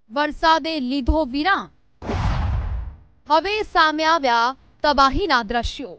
વરસાદે લીધો વિરામ, હવે સામે આવ્યા તબાહીના દ્રશ્યો।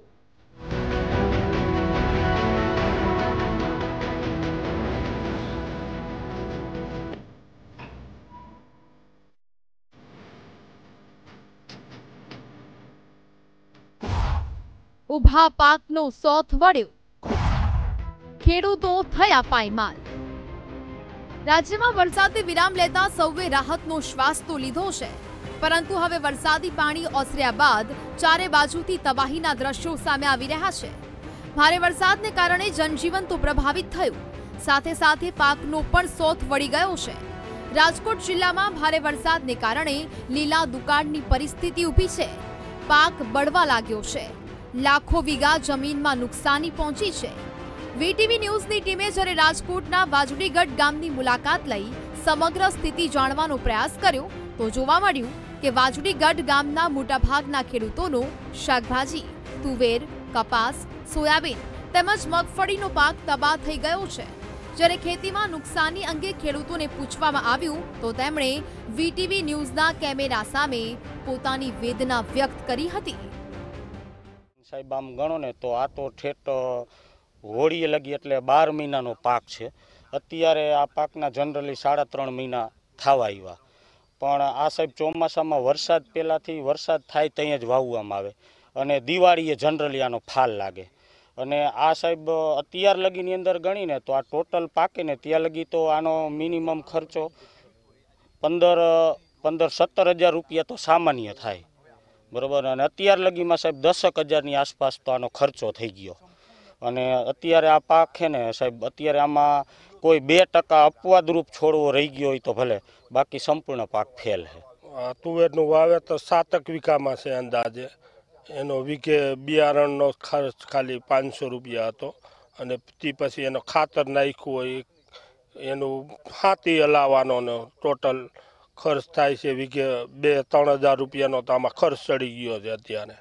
ઉભા પાકનો સોથ વળ્યો, ખેડૂતો થયા પાયમાલ। રાજ્યમાં વરસાદે વિરામ લેતા સૌએ રાહતનો શ્વાસ તો લીધો છે, પરંતુ હવે વરસાદી પાણી ઓસર્યા બાદ ચારે બાજુથી તબાહીના દ્રશ્યો સામે આવી રહ્યા છે। ભારે વરસાદને કારણે જનજીવન તો પ્રભાવિત થયું, સાથે સાથે પાકનો પણ સોથ વળી ગયો છે। રાજકોટ જિલ્લામાં ભારે વરસાદને કારણે લીલા દુકાળની પરિસ્થિતિ ઊભી છે। પાક બળવા લાગ્યો છે, લાખો વીઘા જમીનમાં નુકસાની પહોંચી છે। વીટીવી ન્યૂઝની ટીમે જ્યારે રાજકોટના વાજડીગઢ ગામની મુલાકાત લઈ સમગ્ર સ્થિતિ જાણવાનો પ્રયાસ કર્યો તો જોવા મળ્યું કે વાજડીગઢ ગામના મોટાભાગના ખેડૂતોનો શાકભાજી, તુવેર, કપાસ, સોયાબીન તેમજ મગફળીનો પાક તબાહ થઈ ગયો છે। જ્યારે ખેતીમાં નુકસાની અંગે ખેડૂતોને પૂછવામાં આવ્યું તો તેમણે વીટીવી ન્યૂઝના કેમેરા સામે પોતાની વેદના વ્યક્ત કરી હતી। સાહેબ આમ ગણો ને તો આ તો ઠેઠ હોળીએ લગી એટલે 12 મહિનાનો પાક છે। અત્યારે આ પાકના જનરલી 3.5 મહિના થવા આવ્યા, પણ આ સાહેબ ચોમાસામાં વરસાદ પહેલાંથી વરસાદ થાય ત્યાં જ વાવવામાં આવે અને દિવાળીએ જનરલી આનો ફાલ લાગે। અને આ સાહેબ અત્યાર લગીની અંદર ગણીને તો આ ટોટલ પાકે ને ત્યાં લગી તો આનો મિનિમમ ખર્ચો 15-17 હજાર રૂપિયા તો સામાન્ય થાય, બરાબર। અને અત્યાર લગીમાં સાહેબ 10,000ની આસપાસ તો આનો ખર્ચો થઈ ગયો। અને અત્યારે આ પાક છે ને સાહેબ, અત્યારે આમાં કોઈ 2% અપવાદરૂપ છોડવો રહી ગયો હોય તો ભલે, બાકી સંપૂર્ણ પાક ફેલ છે। તુવેરનું વાવેતર 7 વીઘામાં છે અંદાજે, એનો વીઘે બિયારણનો ખર્ચ ખાલી 500 રૂપિયા હતો અને તે પછી એનો ખાતર નાખ્યું હોય એનું હાથી હલાવવાનો ટોટલ ખર્ચ થાય છે વીઘે 2-3 હજાર રૂપિયાનો તો આમાં ખર્ચ ચડી ગયો છે અત્યારે।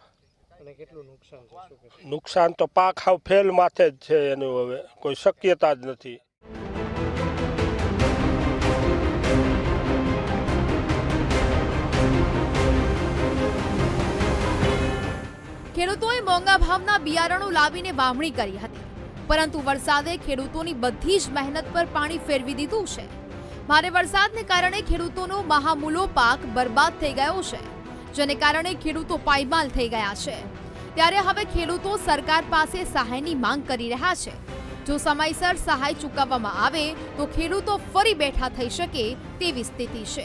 નુકસાન તો પાક હાવ ફેલ માથે જ છે, એનું હવે કોઈ શક્યતા જ નથી। ખેડૂતોએ મોંઘા ભાવના બિયારણો લાવીને વાવણી કરી હતી, પરંતુ વરસાદે ખેડૂતોની બધી જ મહેનત પર પાણી ફેરવી દીધું છે। ભારે વરસાદને કારણે ખેડૂતોનો મહામૂલો પાક બરબાદ થઈ ગયો છે, જેને કારણે ખેડૂતો પાયમાલ થઈ ગયા છે। ત્યારે હવે ખેડૂતો સરકાર પાસે સહાયની માંગ કરી રહ્યા છે। જો સમયસર સહાય ચૂકવવામાં આવે તો ખેડૂતો ફરી બેઠા થઈ શકે તેવી સ્થિતિ છે।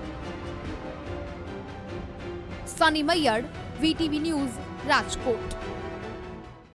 Sunny Maiyad, VTV news, Rajkot.